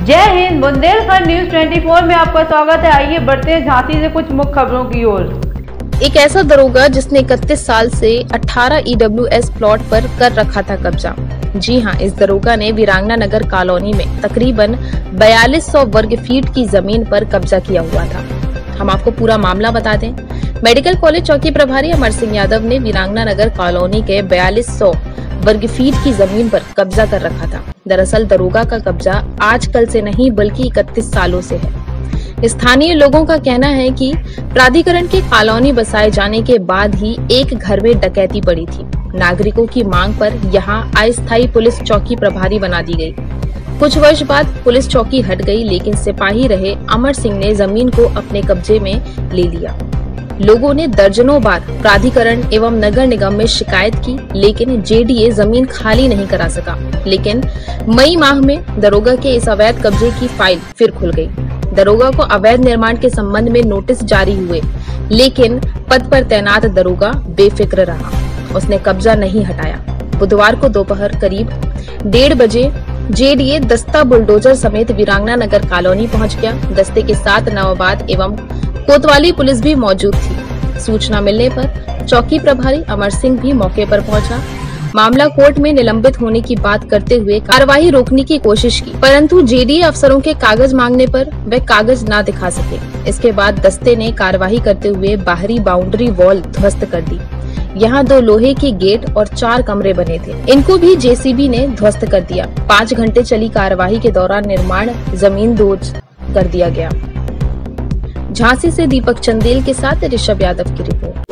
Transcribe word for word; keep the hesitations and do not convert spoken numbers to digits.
जय हिंद। बुंदेलखंड न्यूज चौबीस में आपका स्वागत है। आइए बढ़ते हैं झांसी से कुछ मुख्य खबरों की ओर। एक ऐसा दरोगा जिसने इकतीस साल से अठारह ई डब्ल्यू एस प्लॉट पर कर रखा था कब्जा। जी हां, इस दरोगा ने वीरांगना नगर कॉलोनी में तकरीबन बयालीस सौ वर्ग फीट की जमीन पर कब्जा किया हुआ था। हम आपको पूरा मामला बता दें। मेडिकल कॉलेज चौकी प्रभारी अमर सिंह यादव ने वीरांगना नगर कॉलोनी के बयालीस सौ वर्ग फीट की जमीन पर कब्जा कर रखा था। दरअसल दरोगा का कब्जा आज कल से नहीं बल्कि इकतीस सालों से है। स्थानीय लोगों का कहना है कि प्राधिकरण के कॉलोनी बसाए जाने के बाद ही एक घर में डकैती पड़ी थी। नागरिकों की मांग पर यहां अस्थायी पुलिस चौकी प्रभारी बना दी गई। कुछ वर्ष बाद पुलिस चौकी हट गई, लेकिन सिपाही रहे अमर सिंह ने जमीन को अपने कब्जे में ले लिया। लोगों ने दर्जनों बार प्राधिकरण एवं नगर निगम में शिकायत की, लेकिन जे डी ए जमीन खाली नहीं करा सका। लेकिन मई माह में दरोगा के इस अवैध कब्जे की फाइल फिर खुल गई। दरोगा को अवैध निर्माण के संबंध में नोटिस जारी हुए, लेकिन पद पर तैनात दरोगा बेफिक्र रहा। उसने कब्जा नहीं हटाया। बुधवार को दोपहर करीब डेढ़ बजे जे डी ए दस्ता बुलडोजर समेत वीरांगना नगर कॉलोनी पहुंच गया। दस्ते के साथ नवाबाद एवं कोतवाली पुलिस भी मौजूद थी। सूचना मिलने पर चौकी प्रभारी अमर सिंह भी मौके पर पहुंचा। मामला कोर्ट में निलंबित होने की बात करते हुए कार्रवाई रोकने की कोशिश की, परंतु जे डी ए अफसरों के कागज मांगने पर वे कागज न दिखा सके। इसके बाद दस्ते ने कार्रवाई करते हुए बाहरी बाउंड्री वॉल ध्वस्त कर दी। यहाँ दो लोहे के गेट और चार कमरे बने थे, इनको भी जे सी बी ने ध्वस्त कर दिया। पाँच घंटे चली कार्रवाई के दौरान निर्माण जमीन दोज कर दिया गया। झांसी से दीपक चंदेल के साथ ऋषभ यादव की रिपोर्ट।